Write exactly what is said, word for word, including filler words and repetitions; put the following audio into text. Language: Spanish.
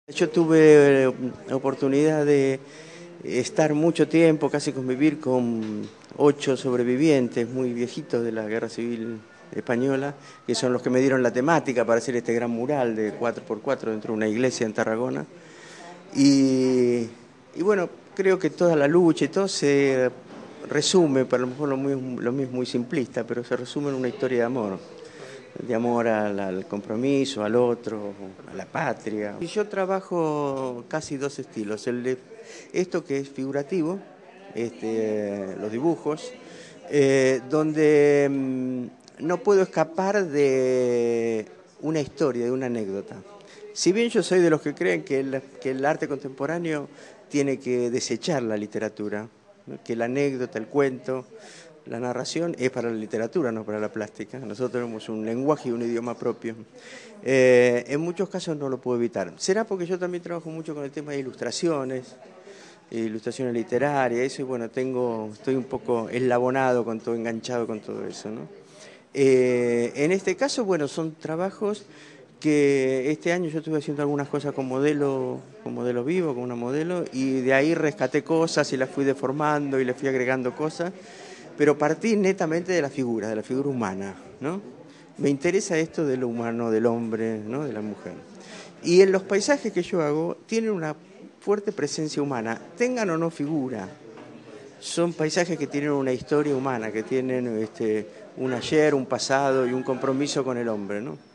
Yo tuve eh, oportunidad de estar mucho tiempo, casi convivir con ocho sobrevivientes muy viejitos de la Guerra Civil Española, que son los que me dieron la temática para hacer este gran mural de cuatro por cuatro dentro de una iglesia en Tarragona. Y, y bueno, creo que toda la lucha y todo se resume, para lo mejor lo, muy, lo mismo muy simplista, pero se resume en una historia de amor. De amor al, al compromiso, al otro, a la patria. Y yo trabajo casi dos estilos. El de esto que es figurativo, este, los dibujos, eh, donde mmm, no puedo escapar de una historia, de una anécdota. Si bien yo soy de los que creen que el, que el arte contemporáneo tiene que desechar la literatura, ¿no? Que la anécdota, el cuento, la narración es para la literatura, no para la plástica. Nosotros tenemos un lenguaje y un idioma propio. Eh, en muchos casos no lo puedo evitar. Será porque yo también trabajo mucho con el tema de ilustraciones, ilustraciones literarias, eso, y bueno, tengo, estoy un poco eslabonado con todo, enganchado con todo eso, ¿no? Eh, en este caso, bueno, son trabajos que este año yo estuve haciendo algunas cosas con modelo, con modelo vivo, con una modelo, y de ahí rescaté cosas y las fui deformando y le fui agregando cosas, pero partí netamente de la figura, de la figura humana, ¿no? Me interesa esto de lo humano, del hombre, ¿no? De la mujer. Y en los paisajes que yo hago tienen una fuerte presencia humana, tengan o no figura. Son paisajes que tienen una historia humana, que tienen este, un ayer, un pasado y un compromiso con el hombre, ¿no?